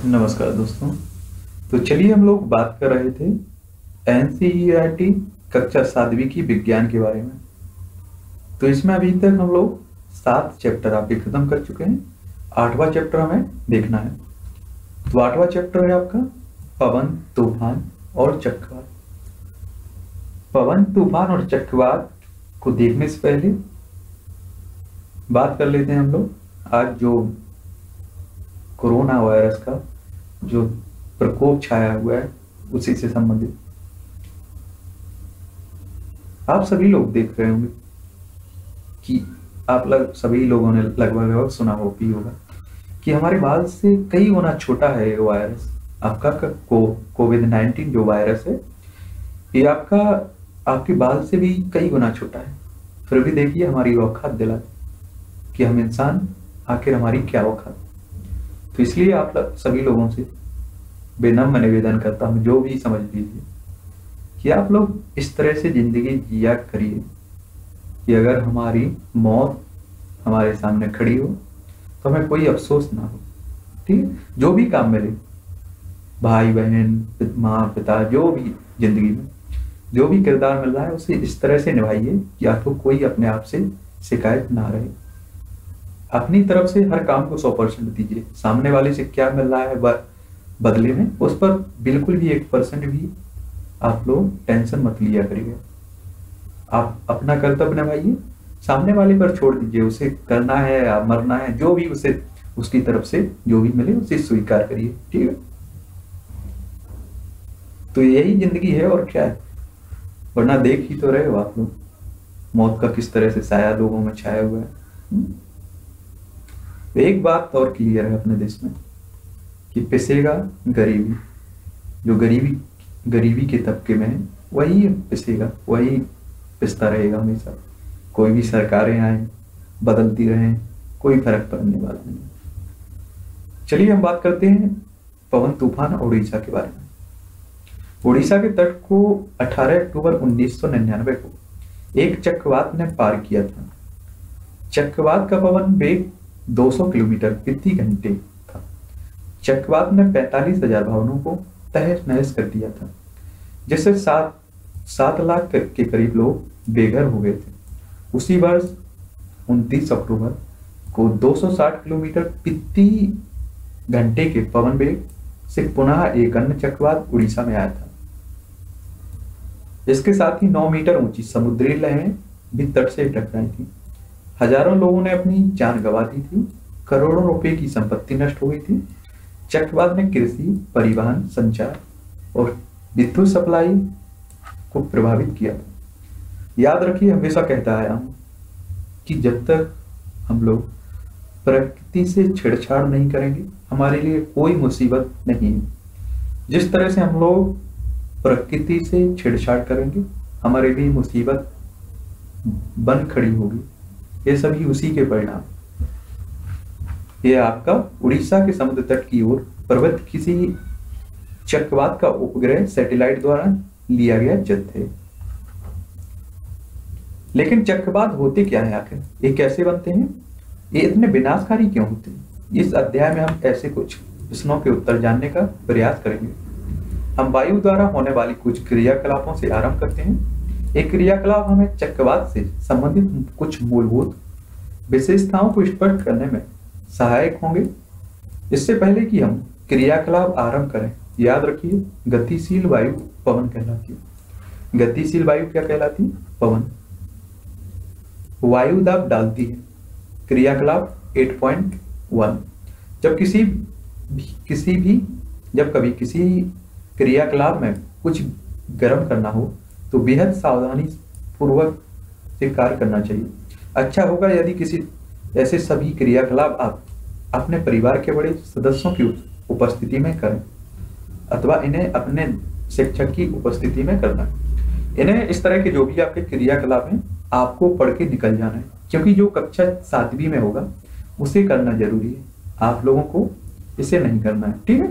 नमस्कार दोस्तों। तो चलिए हम लोग बात कर रहे थे एनसीईआरटी कक्षा 7वीं की विज्ञान के बारे में। तो इसमें अभी तक हम लोग 7 चैप्टर आपके खत्म कर चुके हैं। 8वां चैप्टर हमें देखना है। तो 8वां चैप्टर है आपका पवन, तूफान और चक्रवात। पवन, तूफान और चक्रवात को देखने से पहले बात कर लेते हैं हम लोग आज जो कोरोना वायरस का जो प्रकोप छाया हुआ है उसी से संबंधित। आप सभी लोग देख रहे होंगे कि आप सभी लोगों ने लगभग सुना हो भी होगा कि हमारे बाल से कई गुना छोटा है ये वायरस। आपका कोविड-19 जो वायरस है ये आपके बाल से भी कई गुना छोटा है। फिर भी देखिए हमारी औकात दिला कि हम इंसान आखिर हमारी क्या औकात। तो इसलिए आप सभी लोगों से विनम्र निवेदन करता हूं, जो भी समझ लीजिए कि आप लोग इस तरह से जिंदगी जिया करिए कि अगर हमारी मौत हमारे सामने खड़ी हो तो हमें कोई अफसोस ना हो। ठीक है, जो भी काम मिले, भाई बहन, माँ पिता, जो भी जिंदगी में जो भी किरदार मिल रहा है उसे इस तरह से निभाइए कि आपको कोई अपने आप से शिकायत ना रहे। अपनी तरफ से हर काम को 100% दीजिए। सामने वाले से क्या मिल रहा है बदले में, उस पर बिल्कुल भी 1% भी आप लोग टेंशन मत लिया करिए। आप अपना कर्तव्य निभाइए, सामने वाले पर छोड़ दीजिए। उसे करना है या मरना है, जो भी उसे उसकी तरफ से जो भी मिले उसे स्वीकार करिए। ठीक है, तो यही जिंदगी है और क्या है। वरना देख ही तो रहे हो आप लोग मौत का किस तरह से साया लोगों में छाया हुआ है। एक बात और क्लियर है अपने देश में कि पिसेगा गरीबी। जो गरीबी के तबके में है वही पिसेगा, वही पिसता रहेगा हमेशा। कोई भी सरकारें आए बदलती रहें, कोई फर्क पड़ने वाला नहीं। चलिए हम बात करते हैं पवन, तूफान और उड़ीसा के बारे में। उड़ीसा के तट को 18 अक्टूबर 1999 को एक चक्रवात ने पार किया था। चक्रवात का पवन वेग 200 किलोमीटर प्रति घंटे था। चक्रवात ने 45,000 भवनों को तहस नहस कर दिया था, जिससे 7 लाख के करीब लोग बेघर हो गए थे। उसी वर्ष 29 अक्टूबर को 260 किलोमीटर प्रति घंटे के पवन वेग से पुनः एक अन्य चक्रवात उड़ीसा में आया था। इसके साथ ही 9 मीटर ऊंची समुद्री लहरें भी तट से टकराई थी। हजारों लोगों ने अपनी जान गंवा दी थी। करोड़ों रुपए की संपत्ति नष्ट हो गई थी। चक्रवात ने कृषि, परिवहन, संचार और विद्युत सप्लाई को प्रभावित किया था। याद रखिए, हमेशा कहता आया हूं कि जब तक हम लोग प्रकृति से छेड़छाड़ नहीं करेंगे हमारे लिए कोई मुसीबत नहीं है। जिस तरह से हम लोग प्रकृति से छेड़छाड़ करेंगे हमारे लिए मुसीबत बन खड़ी होगी। ये सभी उसी के परिणाम। ये आपका उड़ीसा के समुद्र तट की ओर पर्वत किसी चक्रवात का उपग्रह सैटेलाइट द्वारा लिया गया चित्र है। लेकिन चक्रवात होते क्या है आखिर, ये कैसे बनते हैं, ये इतने विनाशकारी क्यों होते हैं, इस अध्याय में हम ऐसे कुछ प्रश्नों के उत्तर जानने का प्रयास करेंगे। हम वायु द्वारा होने वाली कुछ क्रियाकलापों से आरंभ करते हैं। एक क्रियाकलाप हमें चक्रवात से संबंधित कुछ मूलभूत विशेषताओं को स्पष्ट करने में सहायक होंगे। इससे पहले कि हम क्रियाकलाप आरंभ करें, याद रखिए गतिशील वायु पवन कहलाती है। गतिशील वायु क्या कहलाती है? पवन। वायु दाब डालती है। क्रियाकलाप 8.1। जब कभी किसी क्रियाकलाप में कुछ गर्म करना हो तो बेहद सावधानी पूर्वक से कार्य करना चाहिए। अच्छा होगा यदि किसी ऐसे सभी क्रियाकलाप आप अपने परिवार के बड़े सदस्यों की उपस्थिति में करें अथवा इन्हें अपने शिक्षक की उपस्थिति में करना। इन्हें इस तरह के जो भी आपके क्रियाकलाप हैं आपको पढ़ के निकल जाना है, क्योंकि जो कक्षा 7वीं में होगा उसे करना जरूरी है। आप लोगों को इसे नहीं करना है, ठीक है?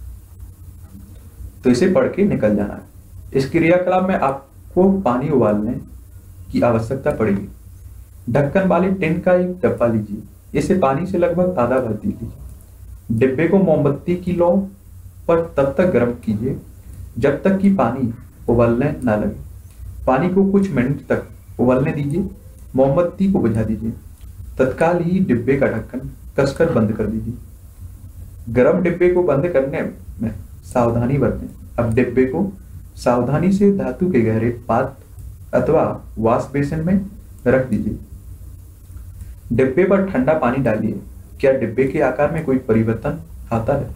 तो इसे पढ़ के निकल जाना है। इस क्रियाकलाप में आपको पानी उबालने की आवश्यकता पड़ेगी। ढक्कन वाले टिन का एक डब्बा लीजिए, इसे पानी से लगभग आधा भर दीजिए। डिब्बे को मोमबत्ती की लौ पर तब तक गर्म कीजिए जब तक कि पानी उबलने ना लगे। पानी को कुछ मिनट तक उबलने दीजिए। मोमबत्ती को बुझा दीजिए। तत्काल ही डिब्बे का ढक्कन कसकर बंद कर दीजिए। गर्म डिब्बे को बंद करने में सावधानी बरतें। अब डिब्बे को सावधानी से धातु के गहरे पात्र अथवा वॉश बेसिन में रख दीजिए। डिब्बे पर ठंडा पानी डालिए। क्या डिब्बे के आकार में कोई परिवर्तन आता है?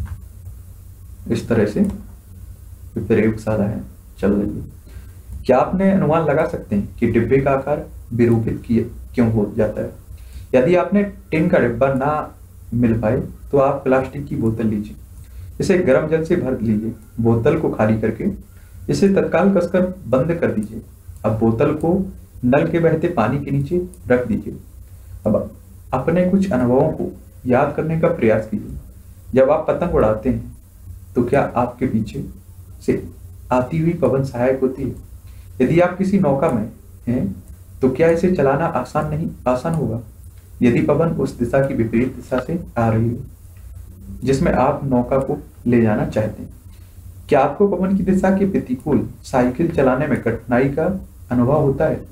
इस तरह से प्रयोगशाला है चल रही है। क्या आपने अनुमान लगा सकते हैं कि डिब्बे का आकार विरूपित क्यों हो जाता है? यदि आपने टिन का डिब्बा ना मिल पाए तो आप प्लास्टिक की बोतल लीजिए। इसे गर्म जल से भर लीजिए। बोतल को खाली करके इसे तत्काल कसकर बंद कर दीजिए। अब बोतल को नल के बहते पानी के नीचे रख दीजिए। अब अपने कुछ अनुभवों को याद करने का प्रयास कीजिए। जब आप पतंग उड़ाते हैं तो क्या आपके पीछे से आती हुई पवन सहायक होती है? यदि आप किसी नौका में हैं तो क्या इसे चलाना आसान होगा यदि पवन उस दिशा की विपरीत दिशा से आ रही है जिसमें आप नौका को ले जाना चाहते हैं? क्या आपको पवन की दिशा के प्रतिकूल साइकिल चलाने में कठिनाई का अनुभव होता है?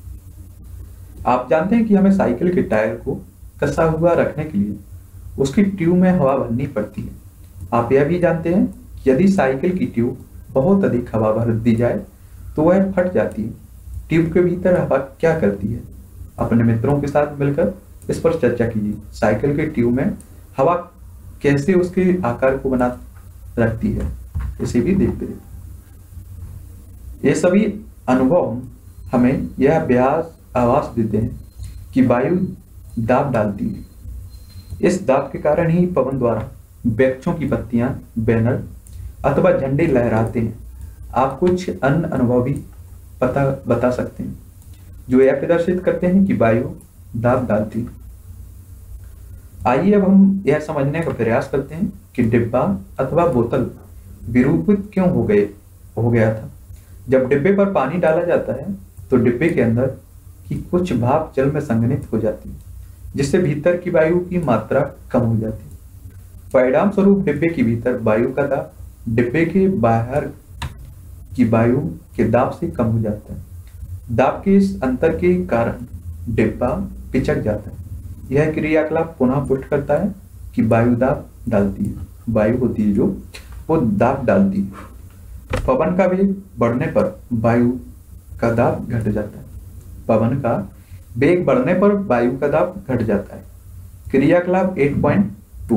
आप जानते हैं कि हमें साइकिल के टायर को कसा हुआ रखने के लिए उसकी ट्यूब में हवा भरनी पड़ती है। आप यह भी जानते हैं कि यदि साइकिल की ट्यूब बहुत अधिक हवा भर दी जाए तो वह फट जाती है। ट्यूब के भीतर हवा क्या करती है? अपने मित्रों के साथ मिलकर इस पर चर्चा कीजिए। साइकिल के ट्यूब में हवा कैसे उसके आकार को बना रखती है, इसे भी देखते हैं। ये सभी अनुभव हमें यह अभ्यास आवाज देते हैं कि वायु दाब डालती है। इस दाब के कारण ही पवन द्वारा वृक्षों की पत्तियां, बैनर अथवा झंडे लहराते हैं। आप कुछ अन्य अनुभव भी बता सकते हैं जो यह प्रदर्शित करते हैं कि वायु दाब डालती है। आइए अब हम यह समझने का प्रयास करते हैं कि डिब्बा अथवा बोतल विरूपित क्यों हो गया था। जब डिब्बे पर पानी डाला जाता है तो डिब्बे के अंदर की कुछ भाप जल में संघनित हो जाती है जिससे भीतर की वायु की मात्रा कम हो जाती है। परिणाम स्वरूप डिब्बे के भीतर वायु का दाब डिब्बे के बाहर की वायु के दाब से कम हो जाता है। दाब के इस अंतर के कारण डिब्बा पिचक जाता है। यह क्रियाकलाप पुनः पुष्ट करता है कि वायु दाब डालती है। वायु होती है जो वो दाब डालती है। पवन का वेग बढ़ने पर वायु का दाब घट जाता है। पवन का वेग बढ़ने पर वायु का दाब घट जाता है। क्रियाकलाप 8.2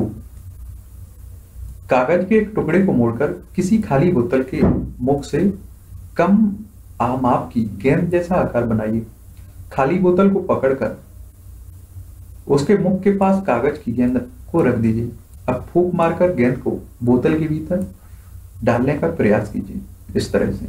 कागज के एक टुकड़े को मोड़कर किसी खाली बोतल के मुख से कम माप की गेंद जैसा आकार बनाइए। खाली बोतल को पकड़कर उसके मुख के पास कागज की गेंद को रख दीजिए। अब फूंक मारकर गेंद को बोतल के भीतर डालने का प्रयास कीजिए। इस तरह से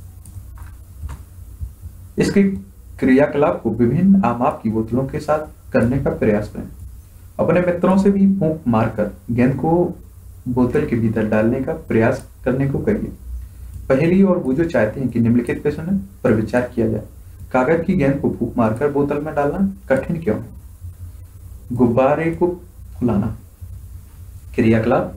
इसके क्रियाकलाप को विभिन्न आमाप की बोतलों के साथ करने का प्रयास करें। अपने मित्रों से भी फूंक मारकर गेंद को बोतल के भीतर डालने का प्रयास करने को कहिए। पहेली और वो जो चाहते हैं कि निम्नलिखित प्रश्न पर विचार किया जाए। कागज की गेंद को फूंक मारकर बोतल में डालना कठिन क्यों है? गुब्बारे को फुलाना। क्रियाकलाप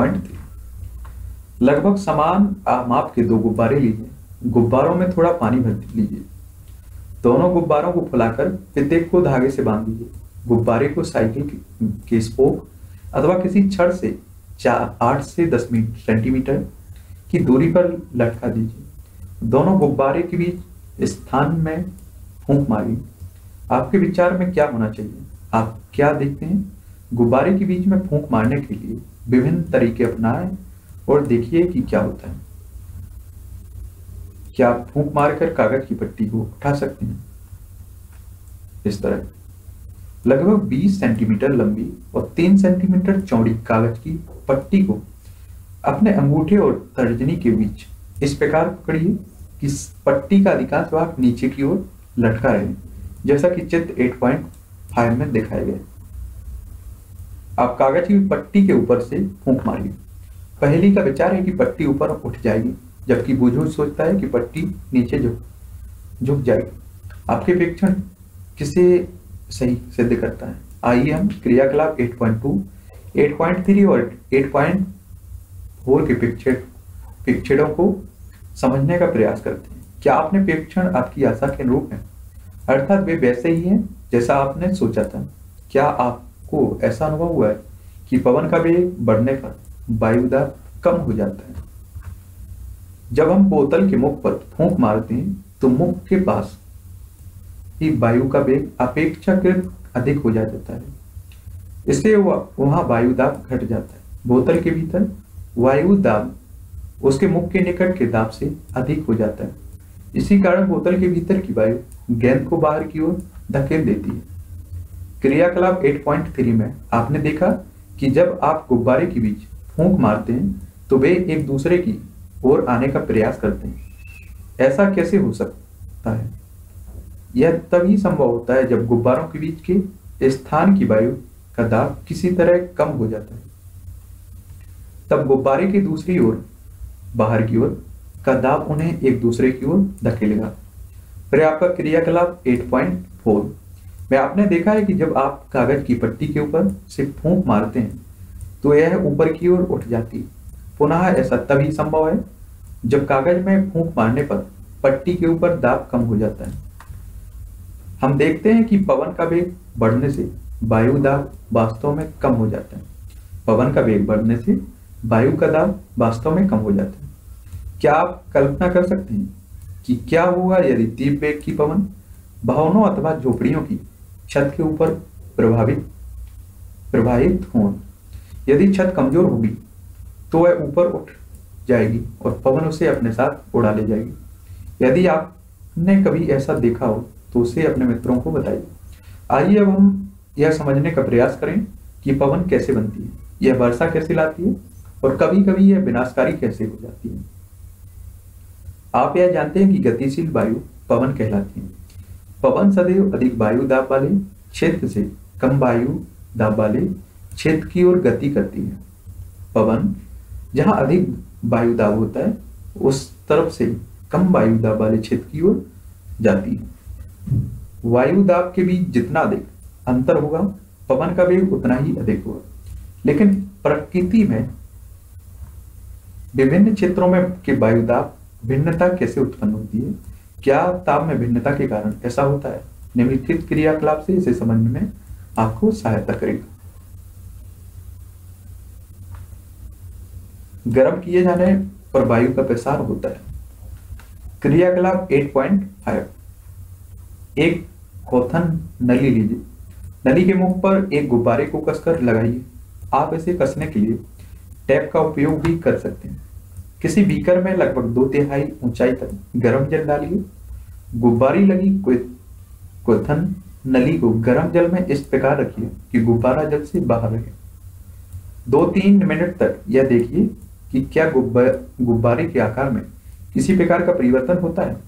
8.3 लगभग समान माप के दो गुब्बारे लीजिए। गुब्बारों में थोड़ा पानी भर लीजिए। दोनों गुब्बारों को फुलाकर प्रत्येक को धागे से बांध दीजिए। गुब्बारे को साइकिल के स्पोक अथवा किसी छड़ से 8 से 10 सेंटीमीटर की दूरी पर लटका दीजिए। दोनों गुब्बारे के बीच स्थान में फूंक मारिए। आपके विचार में क्या होना चाहिए? आप क्या देखते हैं? गुब्बारे के बीच में फूंक मारने के लिए विभिन्न तरीके अपनाएं और देखिए कि क्या होता है। क्या आप फूंक मारकर कागज की पट्टी को उठा सकते हैं? इस तरह लगभग 20 सेंटीमीटर लंबी और 3 सेंटीमीटर चौड़ी कागज की पट्टी को अपने अंगूठे और तर्जनी के बीच इस प्रकार पकड़िए कि पट्टी का अधिकांश भाग नीचे की ओर लटका रहे, जैसा कि चित्र 8.5 में दिखाया गया। आप कागज की पट्टी के ऊपर से फूंक मारिए। पहेली का विचार है कि पट्टी ऊपर उठ जाएगी, जबकि बुझुर्ग सोचता है कि पट्टी नीचे झुक जाएगी। आपके प्रेक्षण किसे सही सिद्ध करता है? आइए हम क्रियाकलाप 8.2 8.3 और 8.4 के पिक्चरों को समझने का प्रयास करते हैं। क्या आपने प्रेक्षण आपकी आशा के अनुरूप है, अर्थात वे वैसे ही हैं जैसा आपने सोचा था? क्या आपको ऐसा अनुभव हुआ है कि पवन का वेग बढ़ने पर वायु दाब कम हो जाता है? जब हम बोतल के मुख पर फूंक मारते हैं तो मुख के पास ही वायु का वेग अपेक्षाकृत अधिक हो जाता है, इससे वहां वायु दाब घट जाता है। बोतल के भीतर वायु दाब उसके मुख के निकट के दाब से अधिक हो जाता है। इसी कारण बोतल के भीतर की वायु गेंद को बाहर की ओर धकेल देती है। क्रियाकलाप 8.3 में आपने देखा कि जब आप गुब्बारे के बीच फूंक मारते हैं तो वे एक दूसरे की ओर आने का प्रयास करते हैं। ऐसा कैसे हो सकता है? यह तभी संभव होता है जब गुब्बारों के बीच के स्थान की वायु का दाब किसी तरह कम हो जाता है। तब गुब्बारे की दूसरी ओर बाहर की ओर का दाब उन्हें एक दूसरे की ओर धकेलेगा। फिर आपका क्रियाकलाप 8.4 में आपने देखा है कि जब आप कागज की पट्टी के ऊपर से फूंक मारते हैं तो यह ऊपर की ओर उठ जाती है। पुनः ऐसा तभी संभव है जब कागज में फूंक मारने पर पट्टी के ऊपर दाब कम हो जाता है। हम देखते हैं कि पवन का वेग बढ़ने से वायु दाब वास्तव में कम हो जाता है। पवन का वेग बढ़ने से वायु का दाब वास्तव में कम हो जाता है। क्या आप कल्पना कर सकते हैं कि क्या होगा यदि तीव्र वेग की पवन भवनों अथवा झोपड़ियों की छत के ऊपर प्रवाहित हो? यदि छत कमजोर होगी तो वह ऊपर उठ जाएगी और पवन उसे अपने साथ उड़ा ले जाएगी। यदि आपने कभी ऐसा देखा हो तो उसे अपने मित्रों को बताइए। आइए अब हम यह समझने का प्रयास करें कि पवन कैसे बनती है, यह वर्षा कैसे लाती है और कभी कभी यह विनाशकारी कैसे हो जाती है। आप यह जानते हैं कि गतिशील वायु पवन कहलाती है। पवन सदैव अधिक वायु दाब वाले क्षेत्र से कम वायु दाब वाले क्षेत्र की ओर गति करती है। पवन जहां अधिक वायु दाब होता है उस तरफ से कम वायु दाब वाले क्षेत्र की ओर जाती है। वायु दाब के बीच जितना अधिक अंतर होगा पवन का वेग उतना ही अधिक होगा। लेकिन प्रकृति में विभिन्न क्षेत्रों में के वायु दाब भिन्नता कैसे उत्पन्न होती है? क्या ताप में भिन्नता के कारण ऐसा होता है? निम्नलिखित क्रियाकलाप से इसे समझने में आपको सहायता करेगा। गर्म किए जाने पर वायु का प्रसार होता है। क्रियाकलाप 8.5 एक खोथन नली लीजिए। नली के मुख पर एक गुब्बारे को कसकर लगाइए। आप इसे कसने के लिए टैप का उपयोग भी कर सकते हैं। किसी बीकर में लगभग 2/3 ऊंचाई तक गर्म जल डालिए। गुब्बारी लगी क्वथन नली को गर्म जल में इस प्रकार रखिए कि गुब्बारा जल से बाहर रहे। 2-3 मिनट तक यह देखिए कि क्या गुब्बारे के आकार में किसी प्रकार का परिवर्तन होता है।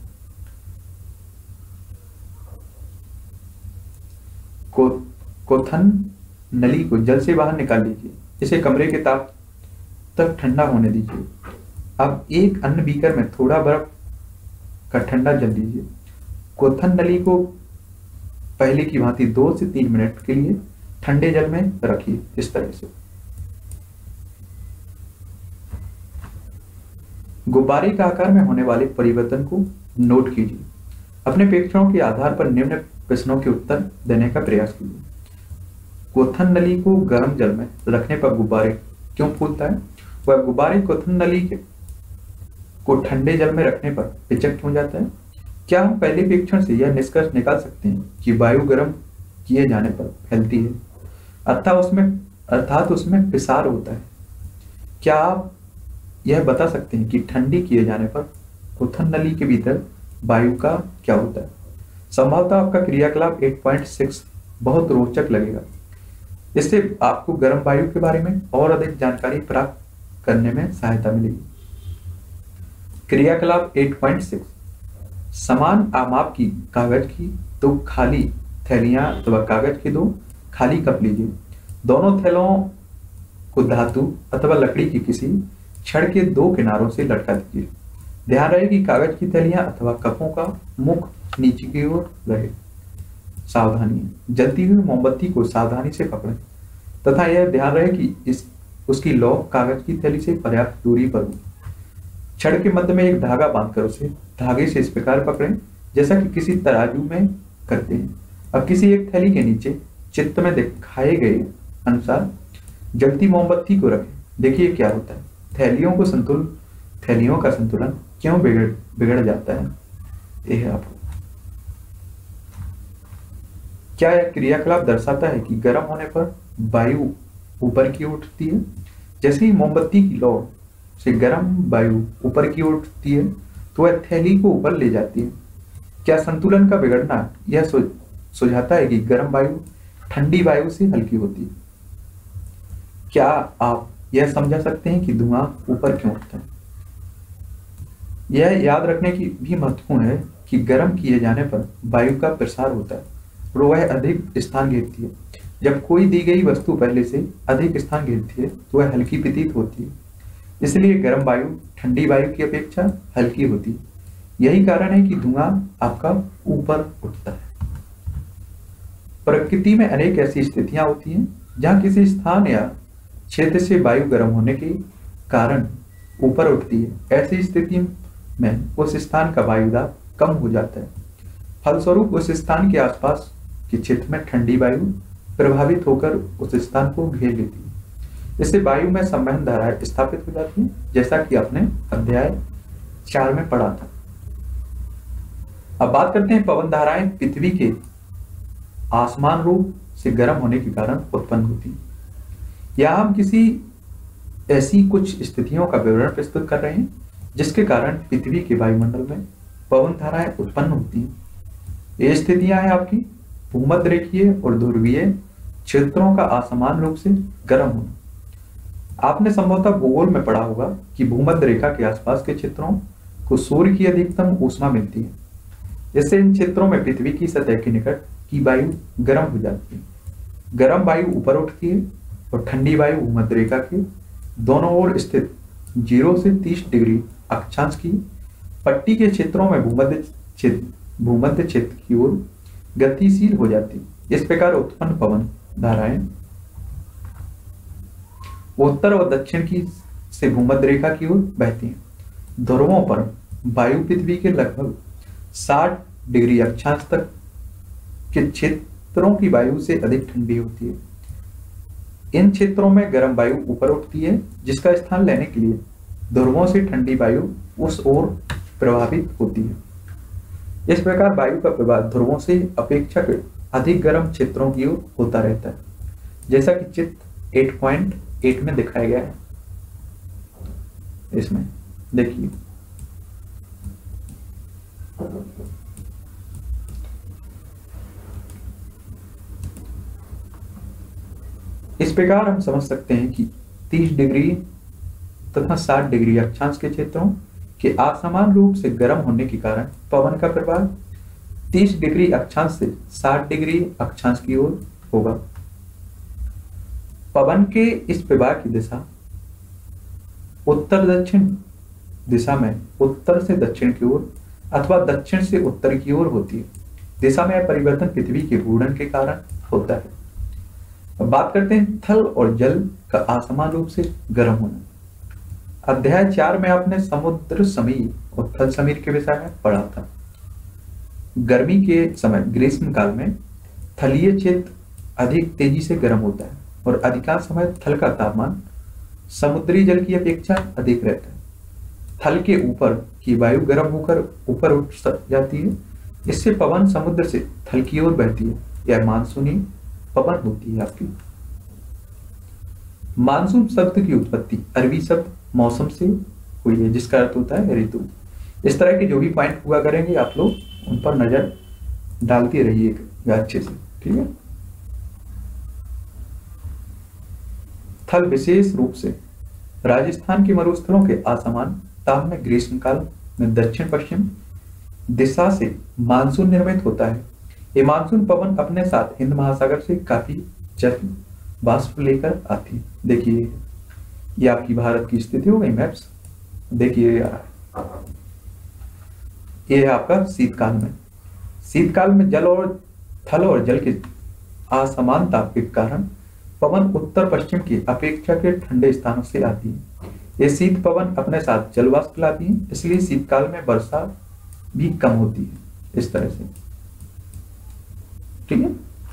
क्वथन नली को जल से बाहर निकाल लीजिए। इसे कमरे के ताप तक ठंडा होने दीजिए। अब एक अन्य बीकर में थोड़ा बर्फ का ठंडा जल लीजिए। क्वथन नली को पहले की भांति 2 से 3 मिनट के लिए ठंडे जल में रखिए। इस तरह से गुब्बारे के आकार में होने वाले परिवर्तन को नोट कीजिए। अपने प्रेक्षणों के आधार पर निम्न प्रश्नों के उत्तर देने का प्रयास कीजिए। क्वथन नली को गर्म जल में रखने पर गुब्बारे क्यों फूलता है? वह गुब्बारे क्वथन नली को ठंडे जल में रखने पर पिचक क्यों जाता है? क्या हम पहले प्रेक्षण से यह निष्कर्ष निकाल सकते हैं कि वायु गर्म किए जाने पर फैलती है, अर्थात उसमें प्रसार होता है? क्या आप यह बता सकते हैं कि ठंडी किए जाने पर क्वथन नली के भीतर वायु का क्या होता है? संभवतः आपका क्रियाकलाप 8.6 बहुत रोचक लगेगा। इससे आपको गर्म वायु के बारे में और अधिक जानकारी प्राप्त करने में सहायता मिलेगी। क्रियाकलाप 8.6 समान आमाप की कागज की 2 खाली थैलियां अथवा कागज के 2 खाली कप लीजिए। दोनों थैलों को धातु अथवा लकड़ी की किसी छड़ के 2 किनारों से लटका दीजिए। ध्यान रहे कि कागज की थैलियां अथवा कपों का मुख नीचे की ओर रहे। सावधानी, जलती हुई मोमबत्ती को सावधानी से पकड़ें। तथा यह ध्यान रहे कि इस उसकी लौ कागज की थैली से पर्याप्त दूरी पर हो। छड़ के मध्य में एक धागा बांधकर उसे धागे से इस प्रकार पकड़ें जैसा कि किसी तराजू में करते हैं। अब किसी एक थैली के नीचे चित्र में दिखाए गए अनुसार जलती मोमबत्ती को रखें। देखिए क्या होता है। थैलियों का संतुलन क्यों बिगड़ जाता है। यह आपको क्या यह क्रियाकलाप दर्शाता है कि गर्म होने पर वायु ऊपर की ओर उठती है। जैसे ही मोमबत्ती की लौ से गर्म वायु ऊपर की ओर उठती है तो वह थैली को ऊपर ले जाती है। क्या संतुलन का बिगड़ना यह सुझाता है कि गर्म वायु ठंडी वायु से हल्की होती है। क्या आप यह समझा सकते हैं कि धुआं ऊपर क्यों उठता है। यह याद रखने की भी महत्वपूर्ण है कि गर्म किए जाने पर वायु का प्रसार होता है और वह अधिक स्थान घेरती है। जब कोई दी गई वस्तु पहले से अधिक स्थान घेरती है तो वह हल्की प्रतीत होती है। इसलिए गर्म वायु ठंडी वायु की अपेक्षा हल्की होती है। यही कारण है कि धुआं आपका ऊपर उठता है। प्रकृति में अनेक ऐसी स्थितियां होती हैं जहां किसी स्थान या क्षेत्र से वायु गर्म होने के कारण ऊपर उठती है। ऐसी स्थिति में उस स्थान का वायुदाब कम हो जाता है। फलस्वरूप उस स्थान के आसपास के क्षेत्र में ठंडी वायु प्रभावित होकर उस स्थान को घेर लेती है। इससे वायु में संवहन धाराएं स्थापित हो जाती है, जैसा कि आपने अध्याय 4 में पढ़ा था। अब बात करते हैं पवन धाराएं पृथ्वी के आसमान रूप से गर्म होने के कारण उत्पन्न होती है। यहाँ हम किसी ऐसी कुछ स्थितियों का विवरण प्रस्तुत कर रहे हैं जिसके कारण पृथ्वी के वायुमंडल में पवन धाराएं उत्पन्न होती हैं। ये स्थितियां हैं आपकी भूमध्य रेखीय और ध्रुवीय क्षेत्रों का असमान रूप से गर्म होना। आपने संभवतः भूगोल में पढ़ा होगा कि भूमध्य रेखा के आसपास के क्षेत्रों को सूर्य की अधिकतम ऊष्मा मिलती है। इससे इन क्षेत्रों में पृथ्वी की सतह के निकट की वायु गर्म हो जाती है। गर्म वायु ऊपर उठती है और ठंडी वायु भूमध्य रेखा के दोनों ओर स्थित 0 से 30 डिग्री अक्षांश की पट्टी के क्षेत्रों में भूमध्य क्षेत्र की ओर गतिशील हो जाती है। इस प्रकार उत्पन्न पवन धाराएं उत्तर और दक्षिण की से भूमध्य रेखा की ओर बहती हैं। ध्रुवों पर वायु पृथ्वी के लगभग 60 डिग्री अक्षांश तक के क्षेत्रों की वायु से अधिक ठंडी होती है। इन क्षेत्रों में गर्म वायु ऊपर उठती है, जिसका स्थान लेने के लिए ध्रुवों से ठंडी वायु उस ओर प्रभावित होती है। इस प्रकार वायु का प्रवाह ध्रुवों से अपेक्षाकृत अधिक गर्म क्षेत्रों की ओर होता रहता है, जैसा कि चित्र 8.8 में दिखाया गया है। इसमें देखिए इस प्रकार हम समझ सकते हैं कि 30 डिग्री तथा 60 डिग्री अक्षांश के क्षेत्रों के असमान रूप से गर्म होने के कारण पवन का प्रवाह 30 डिग्री अक्षांश से 60 डिग्री अक्षांश की ओर होगा। पवन के इस प्रवाह की दिशा उत्तर दक्षिण दिशा में उत्तर से दक्षिण की ओर अथवा दक्षिण से उत्तर की ओर होती है। दिशा में यह परिवर्तन पृथ्वी के घूर्णन के कारण होता है। अब बात करते हैं थल और जल का असमान रूप से गर्म होना। अध्याय 4 में आपने समुद्र समीर और थल समीर के विषय में पढ़ा था। गर्मी के समय ग्रीष्म काल में थलीय क्षेत्र अधिक तेजी से गर्म होता है और अधिकांश समय थल का तापमान समुद्री जल की अपेक्षा अधिक रहता है। थल के ऊपर की वायु गर्म होकर ऊपर उठ जाती है। इससे पवन समुद्र से थल की ओर बहती है। यह मानसूनी पवन होती है आपकी। मानसून शब्द की उत्पत्ति अरबी शब्द मौसम से हुई है, जिसका अर्थ होता है ऋतु। इस तरह के जो भी पॉइंट हुआ करेंगे आप लोग उन पर नजर डालते रहिएगा अच्छे से, ठीक है। थल विशेष रूप से राजस्थान के मरुस्थलों के असमान ताप में ग्रीष्म काल में दक्षिण पश्चिम दिशा से मानसून निर्मित होता है। ये मानसून पवन अपने साथ हिंद महासागर से काफी जल वाष्प लेकर आती है। देखिए ये आपकी भारत की स्थिति हो गई मैप्स। देखिए ये है आपका शीतकाल में। शीतकाल में जल और थल और जल के असमान ताप के कारण पवन उत्तर पश्चिम की अपेक्षा के ठंडे स्थानों से आती है। ये शीत पवन अपने साथ जलवाष्प लाती है, इसलिए शीतकाल में वर्षा भी कम होती है। इस तरह से, ठीक है।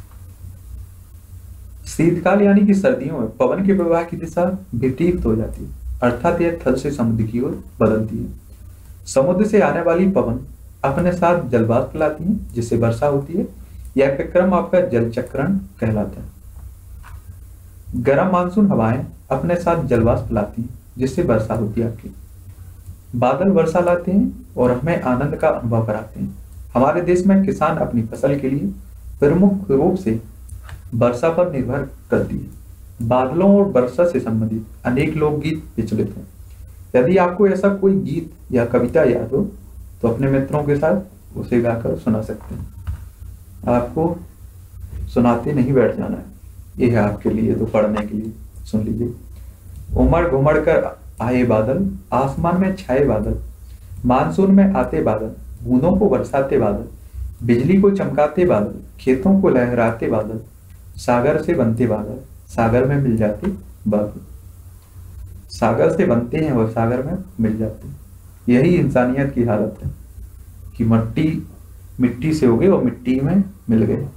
शीतकाल यानी कि सर्दियों में पवन के प्रवाह की दिशा विपरीत हो जाती है, अर्थात यह थल से समुद्र की ओर बदलती है। समुद्र से आने वाली पवन अपने साथ जलवाष्प लाती है, जिससे वर्षा होती है। यह क्रम आपका जल चक्रण कहलाता है। गर्म मानसून हवाएं अपने साथ जलवाष्प लाती हैं, जिससे वर्षा होती है आपकी। बादल वर्षा लाते हैं और हमें आनंद का अनुभव कराते हैं। हमारे देश में किसान अपनी फसल के लिए प्रमुख रूप से वर्षा पर निर्भर करती है। बादलों और वर्षा से संबंधित अनेक लोकगीत प्रचलित हैं। यदि आपको ऐसा कोई गीत या कविता याद हो तो अपने मित्रों के साथ उसे गाकर सुना सकते हैं। आपको सुनाते नहीं बैठ जाना है, ये है आपके लिए तो पढ़ने के लिए। सुन लीजिए। उमड़ घुमड़ कर आए बादल, आसमान में छाए बादल, मानसून में आते बादल, बूंदों को बरसाते बादल, बिजली को चमकाते बादल, खेतों को लहराते बादल, सागर से बनते बादल, सागर में मिल जाते बादल। सागर से बनते हैं और सागर में मिल जाते हैं। यही इंसानियत की हालत है कि मिट्टी से हो गए और मिट्टी में मिल गए।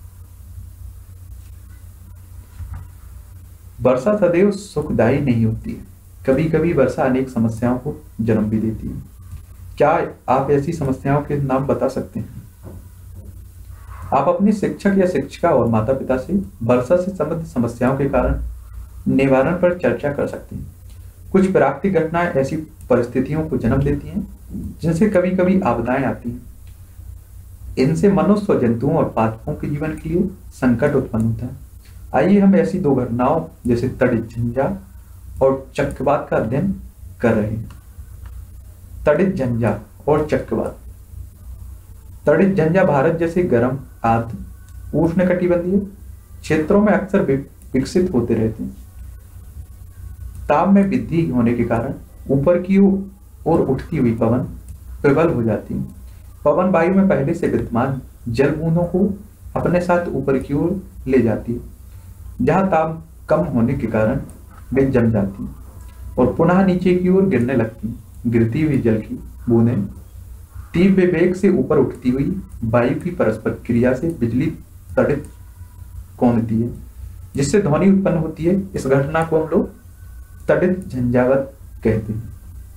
वर्षा सदैव सुखदायी नहीं होती है। कभी कभी वर्षा अनेक समस्याओं को जन्म भी देती है। क्या आप ऐसी समस्याओं के नाम बता सकते हैं? आप अपने शिक्षक या शिक्षिका और माता पिता से वर्षा से संबंधित समस्याओं के कारण निवारण पर चर्चा कर सकते हैं। कुछ प्राकृतिक घटनाएं ऐसी परिस्थितियों को जन्म देती हैं जिनसे कभी कभी आपदाएं आती हैं। इनसे मनुष्य, जंतुओं और पादपों के जीवन के लिए संकट उत्पन्न होता है। आइए हम ऐसी दो घटनाओं जैसे तड़ित झंझा और चक्रवात का अध्ययन कर रहे हैं। तड़ित झंझा और चक्रवात। तड़ित झंझा भारत जैसे गर्म, आर्द्र, उष्णकटिबंधीय क्षेत्रों में अक्सर विकसित होते रहते हैं। ताप में वृद्धि होने के कारण ऊपर की ओर उठती हुई पवन प्रबल हो जाती है। पवन वायु में पहले से विद्यमान जल बूंदों को अपने साथ ऊपर की ओर ले जाती है, जहां ताप कम होने के कारण वे जम जाती हैं और पुनः नीचे की ओर गिरने लगती हैं। गिरती हुई जल की बूंदें तीव्र वेग से ऊपर उठती हुई वायु की परस्पर क्रिया से बिजली तड़ित कौंधती है, जिससे ध्वनि उत्पन्न होती है। इस घटना को हम लोग तड़ित झंझावत कहते हैं।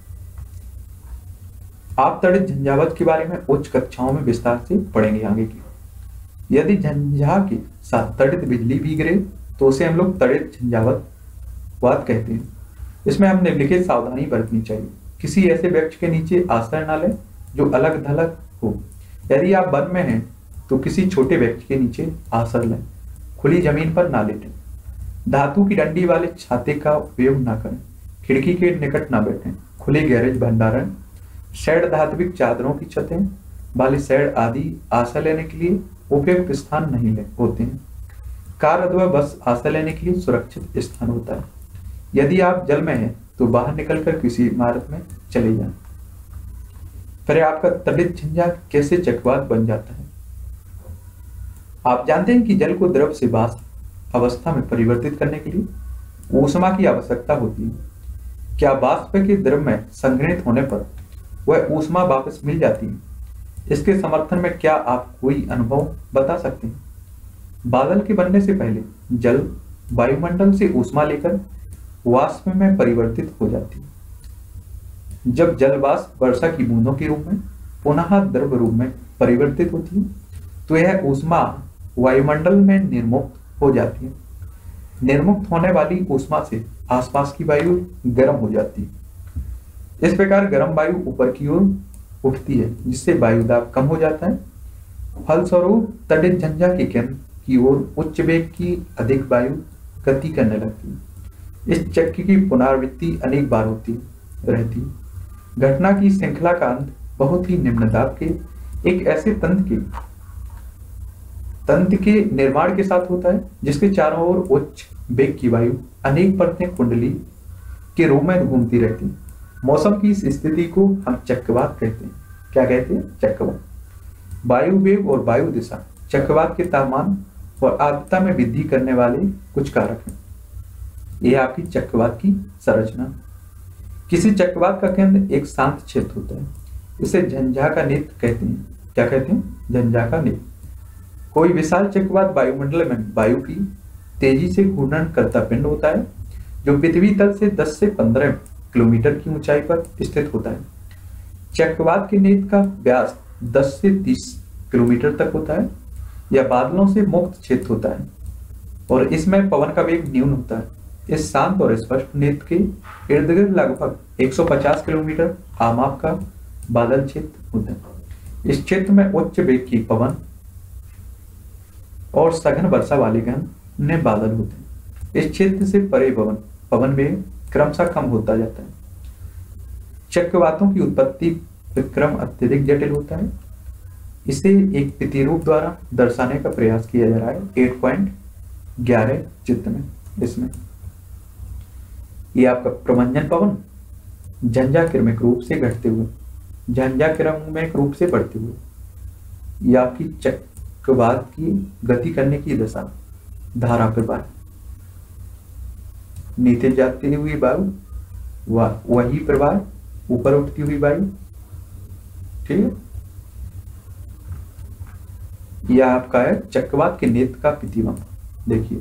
आप तड़ित झंझावत के बारे में उच्च कक्षाओं में विस्तार से पढ़ेंगे आगे की। यदि झंझा के साथ तड़ित बिजली भी गिरे तो उसे हम लोग तड़ित झंझावत कहते हैं। इसमें हम निम्नलिखित सावधानी बरतनी चाहिए। किसी ऐसे वृक्ष के नीचे आश्रय न लें जो अलग थलग हो। यदि आप वन में हैं तो किसी छोटे वृक्ष के नीचे आश्रय लें। खुली जमीन पर ना लेटें। धातु की डंडी वाले छाते का उपयोग ना करें। खिड़की के निकट ना बैठें। खुले गैरेज, भंडारण, शेड, धात्विक चादरों की छतें वाले शेड आदि आश्रय लेने के लिए उपयुक्त स्थान नहीं होते हैं। कार अथवा बस आश्रय लेने के लिए सुरक्षित स्थान होता है। यदि आप जल में हैं तो बाहर निकलकर किसी इमारत में चले जाएं। फिर आपका तड़ित झंझा कैसे चक्रवात बन जाता है? आप जानते हैं कि जल को द्रव से वाष्प अवस्था में परिवर्तित करने के लिए ऊष्मा की आवश्यकता होती है। क्या वाष्प के द्रव में संघनित होने पर वह ऊष्मा वापस मिल जाती है? इसके समर्थन में क्या आप कोई अनुभव बता सकते हैं? बादल के बनने से पहले जल वायुमंडल से ऊष्मा लेकर वाष्प में परिवर्तित हो जाती है। जब जल वाष्प वर्षा की बूंदों के रूप में पुनः द्रव रूप में परिवर्तित होती है तो यह ऊष्मा वायुमंडल में निर्मुक्त हो जाती है। निर्मुक्त होने वाली ऊष्मा से आसपास की वायु गर्म हो जाती है। इस प्रकार गर्म वायु ऊपर की ओर उठती है, जिससे वायु दाब कम हो जाता है। फलस्वरूप तड़ित झंझा के केंद्र की ओर उच्च वेग की अधिक वायु गति करने लगती है। इस चक्र की पुनरावृत्ति अनेक बार होती रहती है। घटना की श्रृंखला का अंत बहुत ही निम्न दाब के एक ऐसे तंत्र के निर्माण के साथ होता है जिसके चारों ओर उच्च वेग की वायु अनेक परतें कुंडली के रूप में घूमती रहती है। मौसम की इस स्थिति को हम चक्रवात कहते हैं। क्या कहते हैं? चक्रवात। वायु वेग और वायु दिशा चक्रवात के तापमान और आर्द्रता में वृद्धि करने वाले कुछ कारक हैं। यह आपकी चक्रवात की संरचना। किसी चक्रवात का केंद्र एक शांत क्षेत्र होता है, इसे झंझा का नेत्र कहते हैं। क्या कहते हैं? झंझा का नेत्र। कोई विशाल चक्रवात वायुमंडल में वायु की तेजी से घूर्णन करता पिंड होता है, जो पृथ्वी तल से 10 से 15 किलोमीटर की ऊंचाई पर स्थित होता है। चक्रवात के नेत्र का व्यास 10 से 30 किलोमीटर तक होता है। यह बादलों से मुक्त क्षेत्र होता है और इसमें पवन का वेग न्यून होता है। इस शांत और स्पष्ट नेत्र के इर्द गिर्द लगभग 150 किलोमीटर आमाप का बादल क्षेत्र होता है। इस क्षेत्र में उच्च वेग की पवन और सघन वर्षा वाले घने बादल होते हैं। इस क्षेत्र से परे पवन वेग क्रमशः कम होता जाता है। चक्रवातों की उत्पत्ति क्रम अत्यधिक जटिल होता है। इसे एक प्रतिरूप द्वारा दर्शाने का प्रयास किया जा रहा है 8.11 चित्र में। इसमें ये आपका प्रमंजन पवन झंझा क्रमिक रूप से घटते हुए, झंझा क्रमिक रूप से बढ़ते हुए, ये आपकी चक्रवात की गति करने की दशा, धारा प्रवाह, नीचे जाती हुई वायु, वही प्रवाह, ऊपर उठती हुई वायु। ठीक है, यह आपका है चक्रवात के नेत्र का प्रतिबिंब। देखिए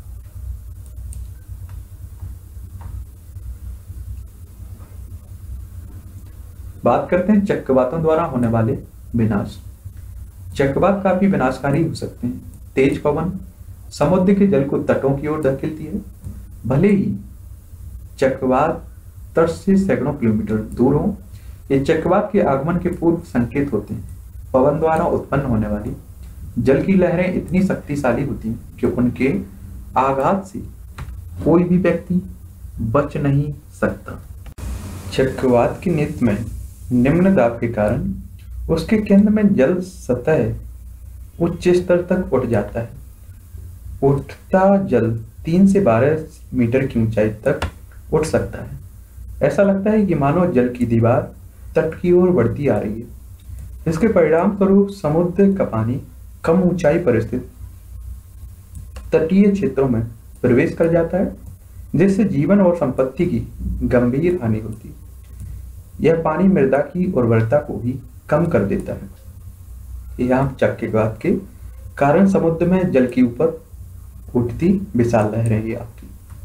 बात करते हैं चक्रवातों द्वारा होने वाले विनाश। चक्रवात काफी विनाशकारी हो सकते हैं। तेज पवन समुद्र के जल को तटों की ओर धकेलती है। भले ही चक्रवात तट से सैकड़ों किलोमीटर दूर हो, ये चक्रवात के आगमन के पूर्व संकेत होते हैं। पवन द्वारा उत्पन्न होने वाली जल की लहरें इतनी शक्तिशाली होती हैं कि उनके आघात से कोई भी व्यक्ति बच नहीं सकता। चक्रवात की नेत्र में निम्न दाब के कारण उसके केंद्र में जल सतह उच्च स्तर तक उठ जाता है। उठता जल 3 से 12 मीटर की ऊंचाई तक उठ सकता है। ऐसा लगता है कि मानो जल की दीवार तट की ओर बढ़ती आ रही है। इसके परिणाम स्वरूप समुद्र का पानी कम ऊंचाई पर स्थित तटीय क्षेत्रों में प्रवेश कर जाता है, जिससे जीवन और संपत्ति की गंभीर हानि होती है। यह पानी मृदा की उर्वरता को भी कम कर देता है। यहाँ चक्रवात के कारण समुद्र में जल की ऊपर उठती विशाल लहरें ही आपकी।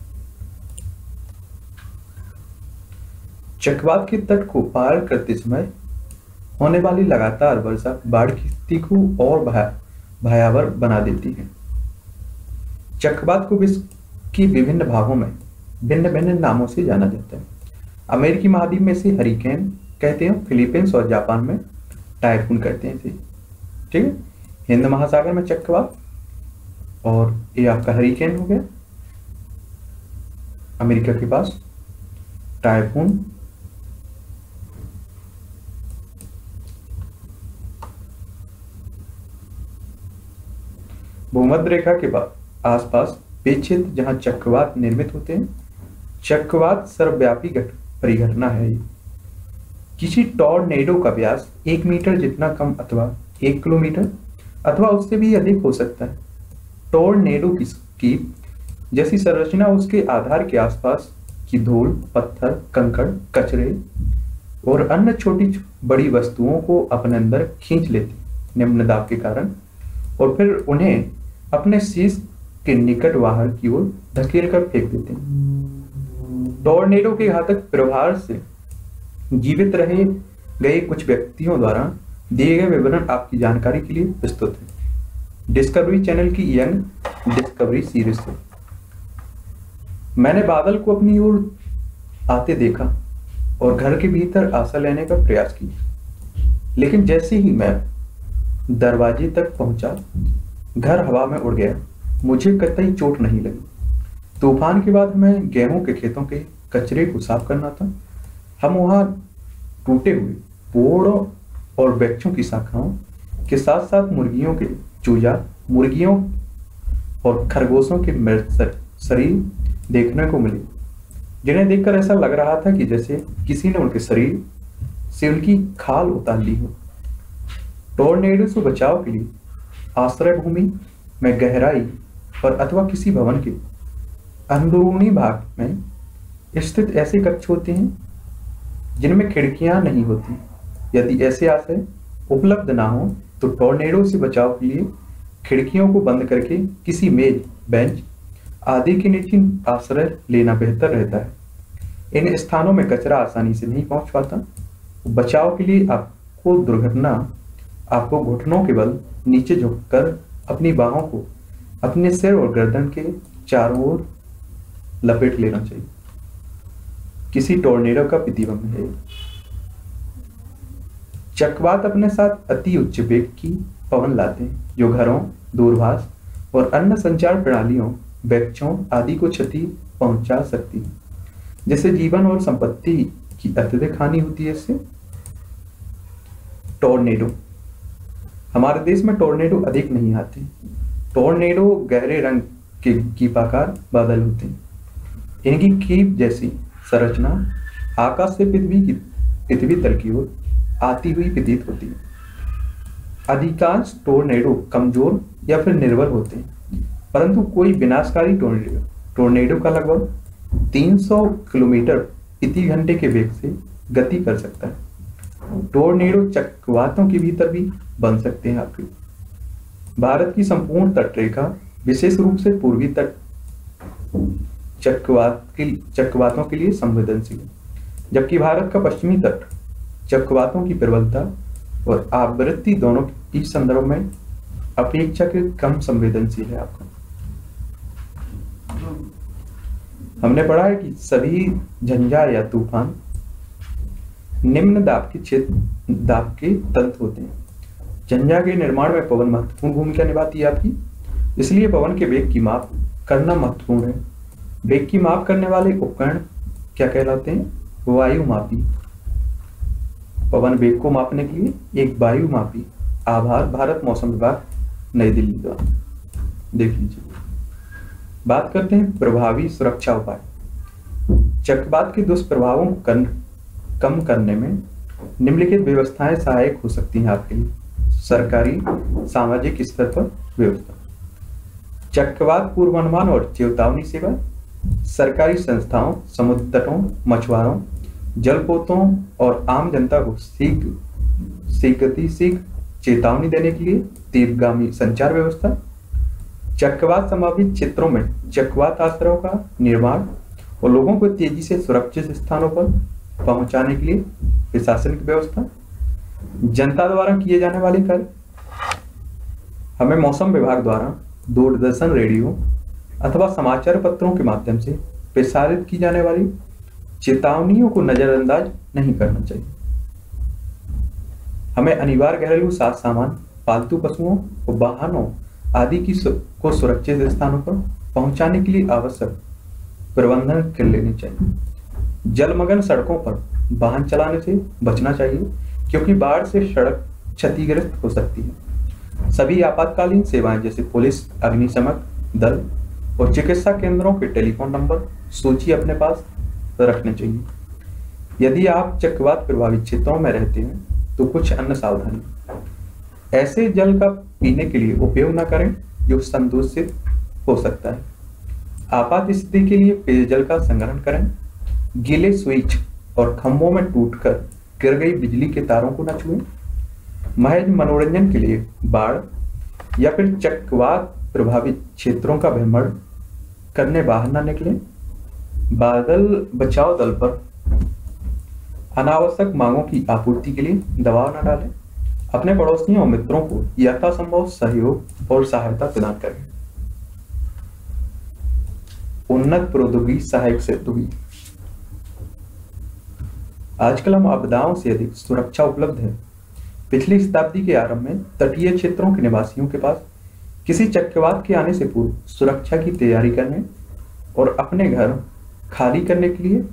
चक्रवात के तट को पार करते समय होने वाली लगातार वर्षा बाढ़ की स्थिति को और भयावह बना देती है। चक्रवात को विश्व की विभिन्न भागों में भिन्न भिन्न नामों से जाना जाता है। अमेरिकी महाद्वीप में इसे हरिकेन कहते हैं, फिलीपींस और जापान में टाइफून कहते हैं इसे। ठीक है, हिंद महासागर में चक्रवात, और ये आपका हरिकेन हो गया। अमेरिका के पास टाइफून, भूमध्य रेखा के बाद आसपास वे क्षेत्र जहां चक्रवात निर्मित होते हैं। चक्रवात सर्वव्यापी परिघटना है। किसी टॉर्नेडो का व्यास 1 मीटर जितना कम अथवा 1 किलोमीटर अथवा उससे भी अधिक हो सकता है। टॉर्नेडो की जैसी संरचना उसके आधार के आसपास की धूल, पत्थर, कंकड़, कचरे और अन्य छोटी बड़ी वस्तुओं को अपने अंदर खींच लेती निम्न दाब के कारण, और फिर उन्हें अपने शीर्ष के निकट बाहर की ओर धकेल कर फेंक देते हैं। टॉर्नेडो के घातक प्रभाव से जीवित रहे गए कुछ व्यक्तियों द्वारा दिए गए विवरण आपकी जानकारी के लिए प्रस्तुत है डिस्कवरी चैनल की यंग डिस्कवरी सीरीज से। मैंने बादल को अपनी ओर आते देखा और घर के भीतर आशा लेने का प्रयास किया, लेकिन जैसे ही मैं दरवाजे तक पहुंचा, घर हवा में उड़ गया। मुझे कतई चोट नहीं लगी। तूफान के बाद हमें गेहूं के खेतों के कचरे को साफ करना था। हम वहां टूटे हुए पेड़ों और वृक्षों की शाखाओं के साथ साथ मुर्गियों के चूजा, मुर्गियों और खरगोशों के मृत शरीर देखने को मिले, जिन्हें देखकर ऐसा लग रहा था कि जैसे किसी ने उनके शरीर से उनकी खाल उतार ली हो। टॉर्नेडो से बचाव के लिए आश्रय भूमि में गहराई पर अथवा किसी भवन के अंदरूनी भाग में स्थित ऐसे कक्ष होते हैं जिनमें खिड़कियां नहीं होती। यदि ऐसे आश्रय उपलब्ध ना हो तो टॉर्नेडो से बचाव के लिए खिड़कियों को बंद करके किसी मेज, बेंच आदि के नीचे आश्रय लेना बेहतर रहता है। इन स्थानों में कचरा आसानी से नहीं पहुंच पाता। बचाव के लिए आपको घुटनों के बल नीचे झुककर अपनी बाहों को अपने सिर और गर्दन के चारों ओर लपेट लेना चाहिए। किसी टॉर्नेडो का प्रतिबिंब है। चक्रवात अपने साथ अति उच्च वेग की पवन लाते हैं जो घरों, दूरभाष और अन्य संचार प्रणालियों, वृक्षों आदि को क्षति पहुंचा सकती है, जिससे जीवन और संपत्ति की अत्यधिक हानि होती है। इससे टॉर्नेडो, हमारे देश में टॉर्नेडो अधिक नहीं आते। टॉर्नेडो गहरे रंग के कीपाकार बादल होते हैं। इनकी कीप जैसी संरचना आकाश से पृथ्वी तल की ओर आती हुई प्रतीत होती है। अधिकांश टॉर्नेडो कमजोर या फिर निर्बल होते हैं, परंतु कोई विनाशकारी टॉर्नेडो का लगभग 300 किलोमीटर प्रति घंटे के वेग से गति कर सकता है। टॉर्नेडो चक्रवातों के भीतर भी बन सकते हैं। आपके भारत की संपूर्ण तटरेखा विशेष रूप से पूर्वी तट चक्रवातों के लिए संवेदनशील है, जबकि भारत का पश्चिमी तट चक्रवातों की प्रबलता और आवृत्ति दोनों के संदर्भ में अपेक्षाकृत कम संवेदनशील है। आपका हमने पढ़ा है कि सभी झंझा या तूफान निम्न दाब के तंत्र होते हैं। झंझा के निर्माण में पवन महत्वपूर्ण भूमिका निभाती है आपकी, इसलिए पवन के वेग की माप करना महत्वपूर्ण है। वेग की माप करने वाले उपकरण क्या कहलाते हैं? वायुमापी। पवन वेग को मापने के लिए एक वायुमापी। आभार, भारत मौसम विभाग, नई दिल्ली द्वारा। देख लीजिए। बात करते हैं प्रभावी सुरक्षा उपाय। चक्रवात के दुष्प्रभावों को कम करने में निम्नलिखित व्यवस्थाएं सहायक हो सकती हैं आपके लिए। सरकारी सामाजिक स्तर पर व्यवस्था, चक्रवात पूर्वानुमान और चेतावनी सेवा, सरकारी संस्थाओं, समुद्र तटों, मछुआरों, जलपोतों और आम जनता को शीघ्र चेतावनी देने के लिए तीव्रगामी संचार व्यवस्था, चक्रवात संभावित क्षेत्रों में चक्रवात आश्रयों का निर्माण और लोगों को तेजी से सुरक्षित स्थानों पर पहुंचाने के लिए प्रशासनिक व्यवस्था, जनता द्वारा किए जाने वाले कार्य। हमें मौसम विभाग द्वारा दूरदर्शन, रेडियो अथवा समाचार पत्रों के माध्यम से प्रसारित की जाने वाली चेतावनियों को नजरअंदाज नहीं करना चाहिए। हमें अनिवार्य घरेलू साज सामान, पालतू पशुओं और वाहनों आदि को सुरक्षित स्थानों पर पहुंचाने के लिए आवश्यक प्रबंधन कर लेने चाहिए। जलमग्न सड़कों पर वाहन चलाने से बचना चाहिए, क्योंकि बाढ़ से सड़क क्षतिग्रस्त हो सकती है। सभी आपातकालीन सेवाएं जैसे पुलिस, अग्निशमन दल और चिकित्सा केंद्रों के टेलीफोन नंबर सूची अपने पास रखने चाहिए। यदि आप चक्रवात प्रभावित क्षेत्रों में रहते हैं तो कुछ अन्य सावधानी। ऐसे जल का पीने के लिए उपयोग न करें जो संदूषित हो सकता है। आपात स्थिति के लिए पेयजल का संग्रहण करें। गीले स्विच और खंभों में टूटकर गिर गई बिजली के तारों को न छुएं। महज मनोरंजन के लिए बाढ़ या फिर चक्रवात प्रभावित क्षेत्रों का भ्रमण करने बाहर न निकलें। बादल बचाव दल पर अनावश्यक मांगों की आपूर्ति के लिए दबाव न डालें। अपने पड़ोसियों और मित्रों को यथासंभव सहयोग और सहायता प्रदान करें। उन्नत प्रौद्योगिकी सहायक सिद्ध हुई। आजकल हम आपदाओं से अधिक सुरक्षा उपलब्ध है। पिछली शताब्दी के आरंभ में तटीय क्षेत्रों के निवासियों के पास किसी चक्रवात के आने से पूर्व सुरक्षा की तैयारी करने और अपने घर खाली करने के लिए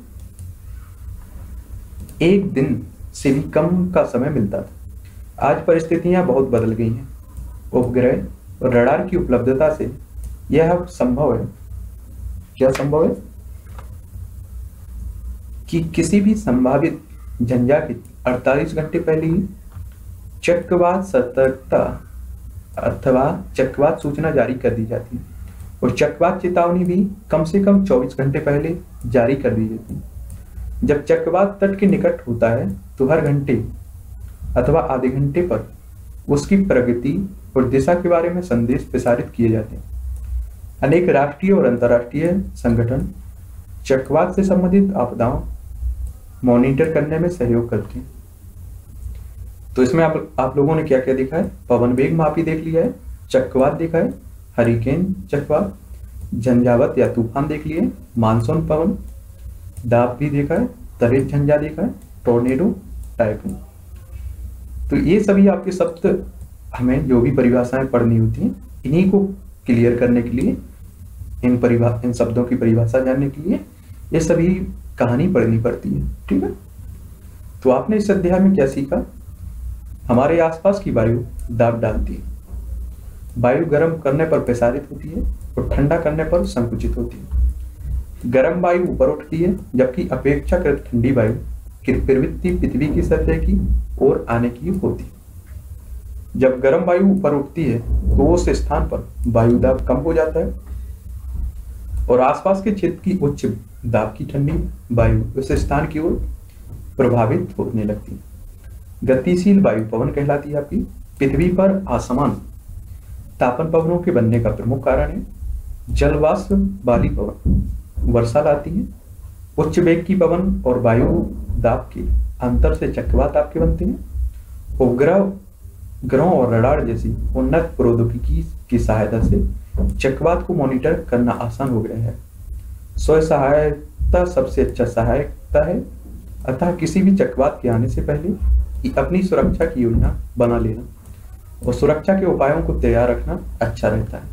एक दिन से भी कम का समय मिलता था। आज परिस्थितियां बहुत बदल गई हैं। उपग्रह और रडार की उपलब्धता से यह अब संभव है। क्या संभव है कि किसी भी संभावित झंझा के 48 घंटे पहले ही चक्रवात सतर्कता अथवा चक्रवात सूचना जारी कर दी जाती है, और चक्रवात चेतावनी भी कम से कम 24 घंटे पहले जारी कर दी जाती है। जब चक्रवात तट के निकट होता है तो हर घंटे अथवा आधे घंटे पर उसकी प्रगति और दिशा के बारे में संदेश प्रसारित किए जाते हैं। अनेक राष्ट्रीय और अंतर्राष्ट्रीय संगठन चक्रवात से संबंधित आपदाओं मॉनिटर करने में सहयोग करते हैं। तो इसमें आप लोगों ने क्या क्या देखा है? पवन वेग मापी देख लिया है, चक्रवात देखा है, हरिकेन चक्रवात, झंझावत या तूफान देख लिए, मानसून पवन, दाब भी देखा है, तरेत झंझा देखा है, टोर्नेडो, टाइफून। तो ये सभी आपके शब्द हमें जो भी परिभाषाएं पढ़नी होती हैं, इन्हीं को क्लियर करने के लिए, इन शब्दों की परिभाषा जानने के लिए ये सभी कहानी पढ़नी पड़ती है। ठीक है, तो आपने इस अध्याय में क्या सीखा? हमारे आसपास की वायु दाब डालती है, वायु गर्म करने पर प्रसारित होती है और ठंडा करने पर संकुचित होती है। गर्म वायु ऊपर उठती है, जबकि अपेक्षाकृत ठंडी वायु की प्रवृत्ति पृथ्वी की सतह की ओर आने की होती है। जब गर्म वायु ऊपर उठती है तो उस स्थान पर वायु दाब कम हो जाता है और आसपास के क्षेत्र की उच्च दाब की ठंडी वायु उस स्थान की ओर प्रभावित होने लगती है। गतिशील वायु पवन कहलाती है आपकी। पृथ्वी पर असमान तापन पवनों के बनने का प्रमुख कारण है जलवाष्प वाली पवन वर्षा लाती है। उच्च वेग की पवन और वायु दाब के अंतर से चक्रवात आपके बनते हैं। उपग्रह ग्रहों और रडार जैसी उन्नत प्रौद्योगिकी की सहायता से चक्रवात को मॉनिटर करना आसान हो गया है। स्व सहायता सबसे अच्छा सहायता है, अतः किसी भी चक्रवात के आने से पहले अपनी सुरक्षा की योजना बना लेना और सुरक्षा के उपायों को तैयार रखना अच्छा रहता है।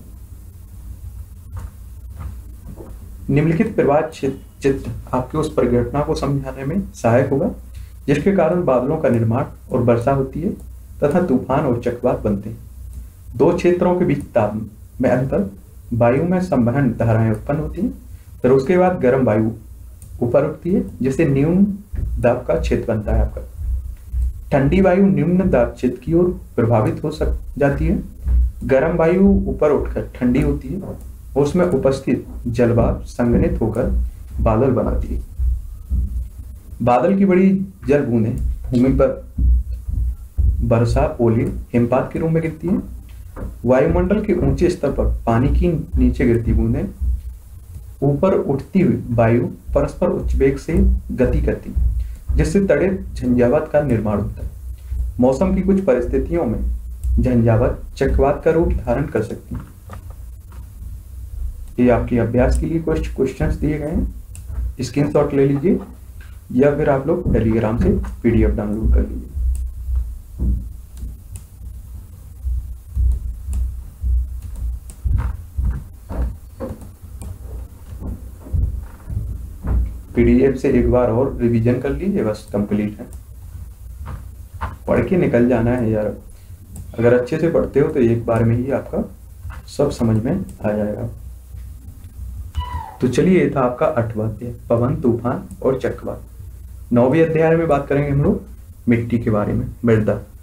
निम्नलिखित प्रवाह चित्र आपके उस परिघटना को समझाने में सहायक होगा जिसके कारण बादलों का निर्माण और वर्षा होती है तथा तूफान और चक्रवात बनते हैं। दो क्षेत्रों के बीच ताप में अंतर, वायु में संवहन धाराएं उत्पन्न होती हैं, फिर उसके बाद गर्म वायु ऊपर उठती है जिससे न्यून दाब का क्षेत्र बनता है आपका। ठंडी वायु निम्न दाब क्षेत्र की ओर प्रभावित हो जाती है। गर्म वायु ऊपर उठकर ठंडी होती है और उसमें उपस्थित जलवाष्प संघनित होकर बादल बनाती है। बादल की बड़ी जल बूंदें भूमि पर वर्षा, ओले, हिमपात के रूप में गिरती है। वायुमंडल के ऊंचे स्तर पर पानी की नीचे गिरती बूंदें ऊपर उठती हुई वायु परस्पर उच्च वेग से गति करती है जिससे तड़ित झंझावात का निर्माण होता है। मौसम की कुछ परिस्थितियों में झंझावात चक्रवात का रूप धारण कर सकती है। ये आपके अभ्यास के लिए कुछ क्वेश्चंस दिए गए हैं, स्क्रीनशॉट ले लीजिए या फिर आप लोग टेलीग्राम से पीडीएफ डाउनलोड कर लीजिए। पीडीएफ से एक बार और रिवीजन कर लीजिए, बस कंप्लीट है। पढ़ के निकल जाना है यार। अगर अच्छे से पढ़ते हो तो एक बार में ही आपका सब समझ में आ जाएगा। तो चलिए, ये था आपका 8वां अध्याय, पवन, तूफान और चक्रवात। 9वें अध्याय में बात करेंगे हम लोग मिट्टी के बारे में, मृदा।